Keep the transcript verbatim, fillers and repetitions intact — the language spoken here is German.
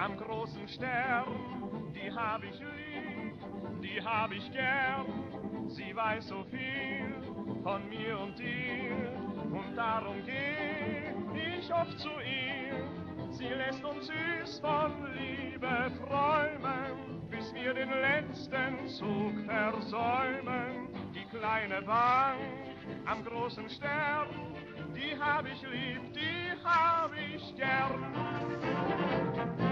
am großen Stern, die hab ich lieb, die hab ich gern. Sie weiß so viel von mir und dir, und darum geh ich oft zu ihr. Sie lässt uns süß von Liebe träumen, bis wir den letzten Zug versäumen. Die kleine Bank am großen Stern, die hab ich lieb, die hab ich gern.